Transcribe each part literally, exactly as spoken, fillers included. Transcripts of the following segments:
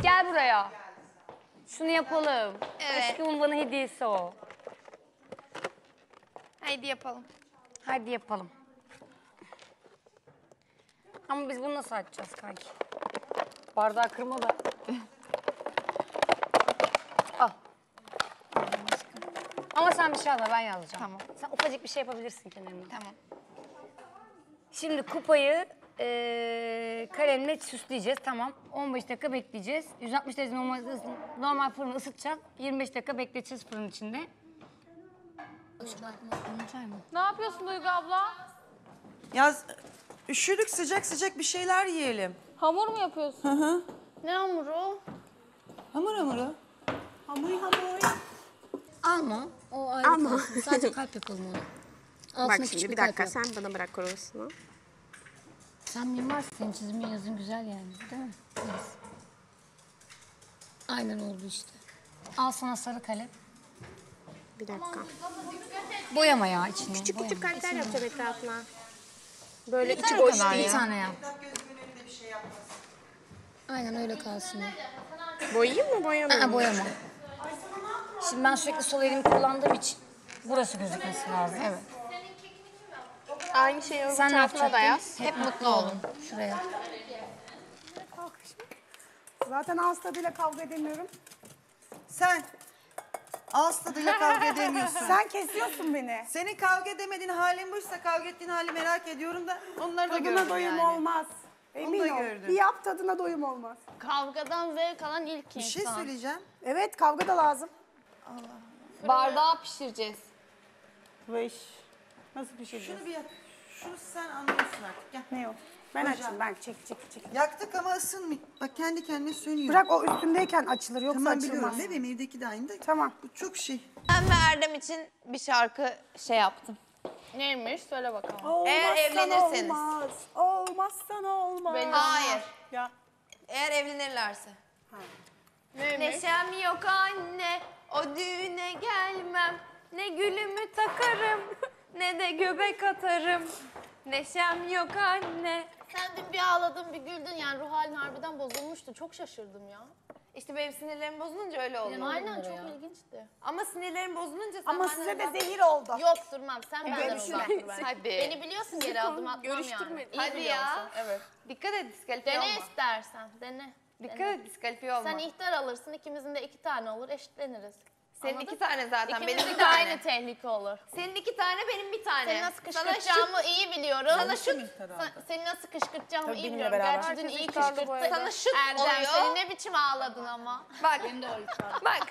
gel buraya. Şunu yapalım. Evet. Aşkımın bana hediyesi o. Haydi yapalım. Hadi yapalım. Ama biz bunu nasıl açacağız kanki? Bardağı kırma da. Al. Ama sen bir şey yazma, ben yazacağım. Tamam. Sen ufacık bir şey yapabilirsin kenarına. Tamam. Şimdi kupayı e, kalemle süsleyeceğiz. Tamam. on beş dakika bekleyeceğiz. yüz altmış derece normal, normal fırını ısıtacağız. yirmi beş dakika bekleteceğiz fırın içinde. Ne yapıyorsun Duygu abla? Yaz, üşüdük sıcak sıcak bir şeyler yiyelim. Hamur mu yapıyorsun? Hı hı. Ne hamuru? Hamur hamuru. Hamur hamur. Alma. O ayrı Alma. kalsın. Sadece kalp yapalım onu. Altına Bak küçük şimdi bir kalp dakika yap. sen bana bırak korosunu. Sen mimarsın. Senin çizimin yazın güzel yani. Değil mi? Evet. Aynen oldu işte. Al sana sarı kalem. Bir dakika. Boyama ya içine. Küçük boyama. küçük kalpler yapacağım etrafına. Böyle içi Yeter boş kadar değil. Bir tane yap. Aynen öyle kalsın. Boyayayım mı boyamayayım Aa, mı? boyama. Şimdi ben sürekli sol elimi kullandığım için burası gözükmesi lazım. Evet. Aynı şeyi öbür Sen ne tarafına da yapacaksın? yap. Hep mutlu olun. Şuraya. Zaten ağız tadıyla kavga edemiyorum. Sen ağız tadıyla kavga edemiyorsun. Sen kesiyorsun beni. Senin kavga edemediğin halin buysa kavga ettiğin hali merak ediyorum da onları da gördüm Tadına doyum yani. olmaz. Emin da ol. gördüm. Bir yap tadına doyum olmaz. Kavgadan zevk alan ilk Bir şey insan. söyleyeceğim. Evet kavga da lazım. Bardağı pişireceğiz. Vış. Nasıl pişireceğiz? Şunu bir yap. Şunu sen anlıyorsun artık. Gel. Ne o? Ben Hocam. açayım ben çek çek çek. Yaktık ama ısınmıyor. Bak kendi kendine sönüyor. Bırak o üstündeyken açılır yoksa Tamam açılmaz. biliyorum bebeğim evdeki de aynı da. Tamam. Bu çok şey. Ben ve Erdem için bir şarkı şey yaptım. Neymiş? Söyle bakalım. Olmazsan Eğer evlenirseniz. Olmaz. Olmazsan olmaz. Benim- Hayır. Ya. Eğer evlenirlerse. Neymiş? Neşem yok anne, o düğüne gelmem. Ne gülümü takarım, ne de göbek atarım. Neşem yok anne. Sen dün bir ağladın bir güldün yani ruh halin harbiden bozulmuştu. Çok şaşırdım ya. İşte benim sinirlerim bozulunca öyle oluyor. Aynen çok ilginçti. Ama sinirlerim bozulunca sen Ama benden size de uzak- zehir oldu. Yok durmam sen benden görüşme. uzak dur bence. Hadi. Beni biliyorsun geri adım atmam yani. İyi Hadi biliyorsun. ya. Evet. Dikkat et diskalifiye Dene olma. istersen dene. Dikkat Dene. et diskalifiye olma. Sen ihtar alırsın ikimizin de iki tane olur eşitleniriz. Senin Anladın? iki tane zaten, benim İkimizin bir de tane. aynı tehlike olur. Senin iki tane, benim bir tane. Seni nasıl Sana şu- kışkırtacağımı iyi biliyorum. Sana şut. Sa- Seni nasıl kışkırtacağımı Tabii iyi benimle biliyorum. beraber. Gerçi dün iyi ihtarlı bu kışkırttı. arada. Sana şut Erdem oluyor. seni ne biçim ağladın ama. Bak. Bak.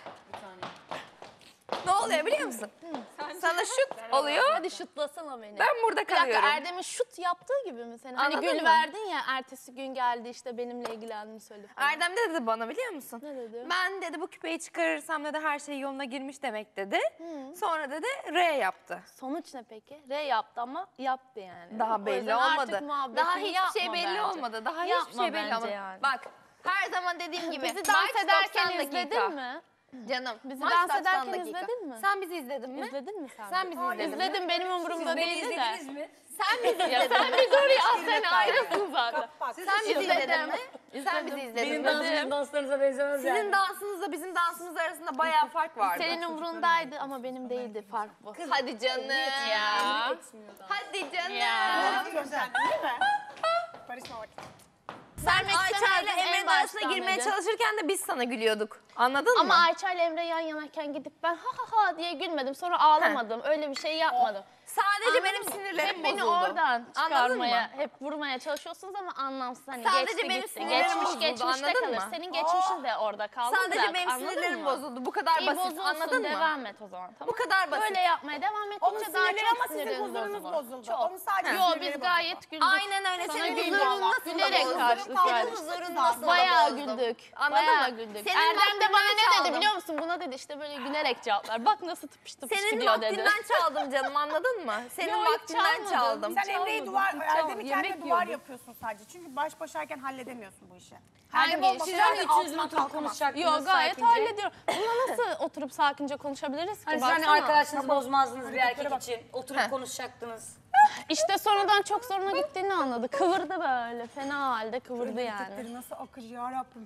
Ne oluyor biliyor musun? Sana şut oluyor. Hadi şutlasana beni. Ben burada Bir dakika kalıyorum. Erdem'in şut yaptığı gibi mi seni? Hani Anladın gül mı? verdin ya ertesi gün geldi işte benimle ilgilendiğini söyledi falan. Erdem de dedi bana biliyor musun? Ne dedi? Ben dedi bu küpeyi çıkarırsam dedi her şey yoluna girmiş demek dedi. Sonra dedi R yaptı. Sonuç ne peki? R yaptı ama yaptı yani. Daha O belli yüzden artık olmadı. muhabbetini Daha hiçbir yapma şey belli bence. olmadı. Daha Yapma hiçbir şey belli bence olmadı. yani. Bak her zaman dediğim gibi. Bizi maç dans ederken doksan dakika. izledin mi? Canım. Bizi maç dans doksan ederken dakika. izledin mi? Sen bizi izledin mi? İzledin mi sen? Sen bizi izledin mi? İzledim benim umurumda değildi de. mi? Sen bizi Ya izledin sen mi? bir dur ya sen ayrısın zaten. Sen bizi izledin mi? Sen bizi izledin Benim mi? dansım danslarınıza benzemez yani. Sizin dansınızla bizim dansımız arasında bayağı fark vardı. Senin umurundaydı ama benim değildi fark bu. Hadi canım. Ya. Hadi canım. Ya. Güzel değil mi? Barışma vakti. Sen Vermek Ayça ile istemezdin en Emre'nin arasına baştan girmeye beri. çalışırken de biz sana gülüyorduk. Anladın Ama mı? Ayça ile Emre yan yanayken gidip ben ha ha ha diye gülmedim. Sonra ağlamadım. Öyle bir şey yapmadım. Sadece Anladın benim mı? sinirlerim hep beni bozuldu. oradan Anladın çıkarmaya, mı? hep vurmaya çalışıyorsunuz ama anlamsız. Hani Sadece geçti benim gitti. sinirlerim Geçmiş bozuldu, geçmişte anladın kalır. mı? Senin geçmişin de orada kaldı. Sadece bırak, benim anladın sinirlerim mı? bozuldu. Bu kadar İyi basit. bozulsun, Anladın mı? devam et o zaman. Tamam. Bu kadar basit. Böyle yapmaya devam Onun ettikçe daha sinirleri çok ama sizin siniriniz huzurunuz bozulur. bozuldu. Çok. Onun sadece Yo sinirleri biz bozuldu. gayet güldük. Aynen öyle. Sana Senin güldük. huzurun nasıl Gülerek bozuldu? karşılık Senin verdik. huzurun nasıl Bayağı bozuldu? güldük. Anladın Bayağı mı? güldük. Senin Erdem de bana vaktinden ne dedi çaldım. biliyor musun? Buna dedi işte böyle gülerek cevaplar. Bak nasıl tıpış tıpış Senin gidiyor dedi. vaktinden çaldım canım anladın mı? Senin Yo, hiç vaktinden çalmadım. çaldım. Sen Emre'yi Çalmadım, duvar, hiç Erdem'i çalmadım. kendine Yemek duvar yiyordum. yapıyorsun sadece. Çünkü baş başayken halledemiyorsun bu işi. Hangi Erdem olmasa işi? zaten Hani altından üçünüzün oturup kalkamaz. konuşacaktınız Yo gayet sakince. hallediyorum. Buna nasıl oturup sakince konuşabiliriz ki? Hani siz hani Baksana. arkadaşınızı bozmazdınız bir erkek için. Oturup konuşacaktınız. İşte sonradan çok zoruna gittiğini anladı. Kıvırdı böyle. Fena halde kıvırdı yani. Hareketleri nasıl akır ya Rabbim.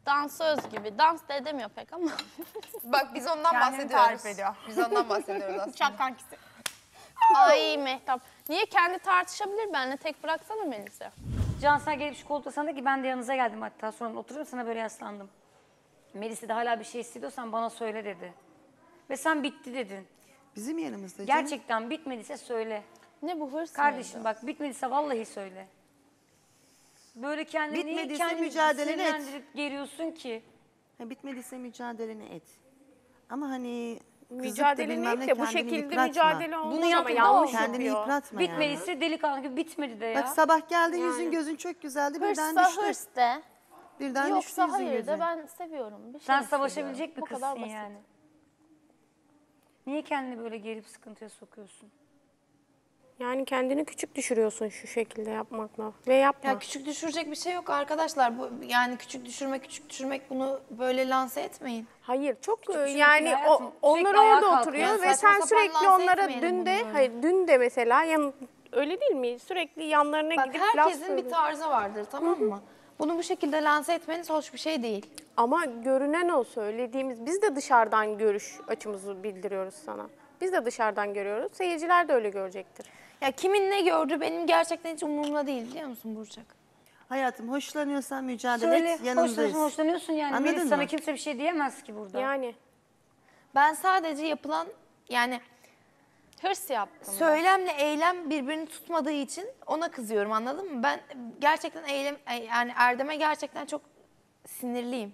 Dansöz gibi. Dans da edemiyor pek ama. Bak biz ondan Kendini bahsediyoruz. tarif ediyor. Biz ondan bahsediyoruz aslında. Uçak kankisi. Ay Mehtap. Niye kendi tartışabilir benimle? Tek bıraksana Melis'i. Cansel gelip şu koltuğa sana ki ben de yanınıza geldim hatta sonra oturdum sana böyle yaslandım. Melis'e de hala bir şey hissediyorsan bana söyle dedi. Ve sen bitti dedin. Bizim yanımızda canım. Gerçekten bitmediyse söyle. Ne bu hırs Kardeşim mıydı? bak bitmediyse vallahi söyle. Böyle kendini niye Bitmediyse kendini mücadeleni et. sinirlendirip geriyorsun ki? Ha, bitmediyse mücadeleni et. Ama hani kızıp da Mücadele bilmem ne değil de bu kendini şekilde yıpratma. mücadele olmaz ama yapma, yanlış Kendini yapıyor. yıpratma yani. Bitmediyse delikanlı gibi bitmedi de ya. Bak sabah geldin yüzün gözün çok güzeldi birden Hırssa düştü. hırs de. Birden düştü Yoksa yüzün hayır gözün. de ben seviyorum. Bir şey Sen hissediyorum. savaşabilecek bir Bu kadar kızsın basit. yani. Niye kendini böyle gerip sıkıntıya sokuyorsun? Yani kendini küçük düşürüyorsun şu şekilde yapmakla. Ve yapma. Ya küçük düşürecek bir şey yok arkadaşlar. Bu yani küçük düşürmek, küçük düşürmek bunu böyle lanse etmeyin. Hayır çok e, düşürmek yani değil o, hayatım. onlar Sürekli ayağa orada kalkıyor. oturuyor Yani ve saçma sen sapan sürekli lanse onlara etmeyelim dün bunu de böyle. hayır dün de mesela yan, öyle değil mi? Sürekli yanlarına Bak gidip laf herkesin bir söylüyor. tarzı vardır tamam mı? Bunu bu şekilde lanse etmeniz hoş bir şey değil. Ama görünen o söylediğimiz biz de dışarıdan görüş açımızı bildiriyoruz sana. Biz de dışarıdan görüyoruz. Seyirciler de öyle görecektir. Ya kimin ne gördü benim gerçekten hiç umurumda değil biliyor musun Burçak? Hayatım hoşlanıyorsan mücadele Söyle, et yanındayız. hoşlanıyorsun, hoşlanıyorsun yani. Anladın Melis sana mı? kimse bir şey diyemez ki burada. Yani Ben sadece yapılan yani Hırs yaptım. söylemle eylem birbirini tutmadığı için ona kızıyorum anladın mı? Ben gerçekten eylem yani Erdem'e gerçekten çok sinirliyim.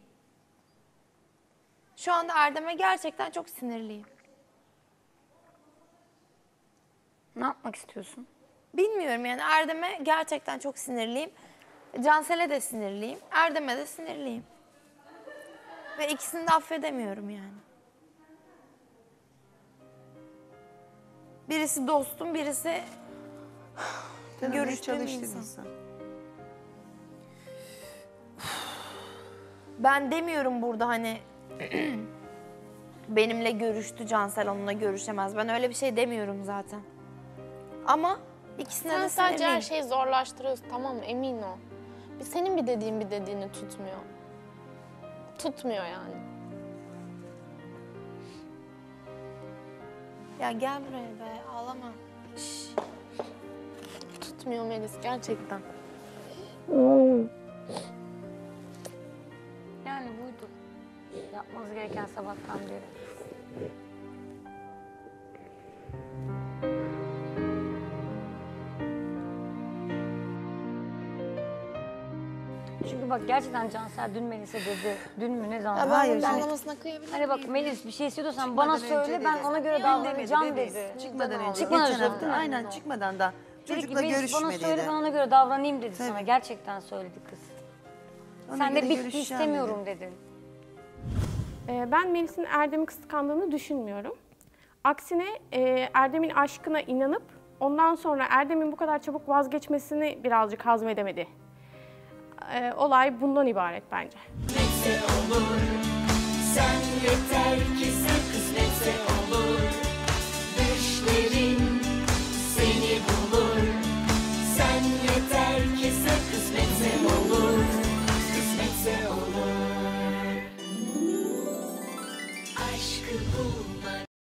Şu anda Erdem'e gerçekten çok sinirliyim. Ne yapmak istiyorsun? Bilmiyorum yani Erdem'e gerçekten çok sinirliyim. Cansel'e de sinirliyim. Erdem'e de sinirliyim. Ve ikisini de affedemiyorum yani. Birisi dostum, birisi Tanımaya görüştüğüm çalıştığın insan. insan. Ben demiyorum burada hani benimle görüştü Cansel onunla görüşemez. Ben öyle bir şey demiyorum zaten. Ama ikisine Sen de sadece sinirliyim. her şeyi zorlaştırıyorsun tamam mı? Emin ol. Bir senin bir dediğin bir dediğini tutmuyor. Tutmuyor yani. Ya gel buraya be ağlama. Şş. Tutmuyor Melis gerçekten. Yani buydu. Yapmanız gereken sabahtan beri. Çünkü bak gerçekten Cansel dün Melis'e dedi. Dün mü ne zaman? Ya ben Hayır, bunun hayır. anlamasına kıyabilir Hani bak miyim? Melis bir şey istiyorsan bana önce söyle ben dedi. ona göre Demedi davranacağım bebeğim. dedi. Çıkmadan önce. Çıkmadan Geçen önce hafta değil mi? aynen çıkmadan da Dedi ki çocukla Melis bana görüşme söyle dedi. ben ona göre davranayım dedi Tabii. sana. Gerçekten söyledi kız. Ona Sen de göre bitti görüşeceğim istemiyorum dedin. Ee, ben Melis'in Erdem'i kıskandığını düşünmüyorum. Aksine e, Erdem'in aşkına inanıp ondan sonra Erdem'in bu kadar çabuk vazgeçmesini birazcık hazmedemedi. Ee, olay bundan ibaret bence. Kısmetse olur. Sen yeter ki sen kısmetse olur.